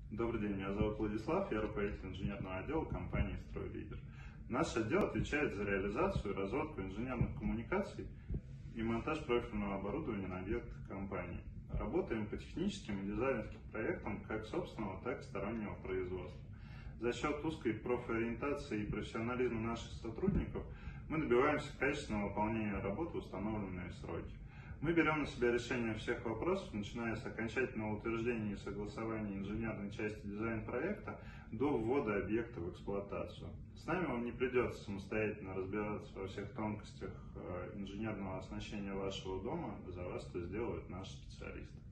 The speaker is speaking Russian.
Добрый день, меня зовут Владислав, я руководитель инженерного отдела компании «Стройлидер». Наш отдел отвечает за реализацию и разработку инженерных коммуникаций и монтаж профильного оборудования на объектах компании. Работаем по техническим и дизайнерским проектам как собственного, так и стороннего производства. За счет узкой профориентации и профессионализма наших сотрудников мы добиваемся качественного выполнения работы в установленные сроки. Мы берем на себя решение всех вопросов, начиная с окончательного утверждения и согласования инженерной части дизайн-проекта до ввода объекта в эксплуатацию. С нами вам не придется самостоятельно разбираться во всех тонкостях инженерного оснащения вашего дома, за вас это сделают наши специалисты.